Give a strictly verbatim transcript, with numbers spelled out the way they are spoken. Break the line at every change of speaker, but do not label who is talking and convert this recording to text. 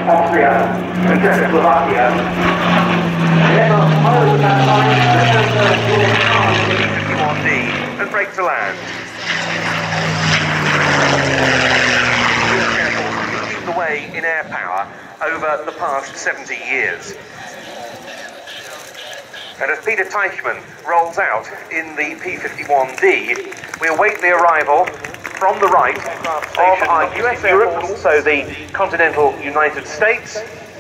Austria, and Czechoslovakia.
P fifty-one D and brake to land. Be careful, leading the way in air power over the past seventy years. And as Peter Teichmann rolls out in the P fifty-one D, we await the arrival from the right of our U S Air Force, but also the continental United States,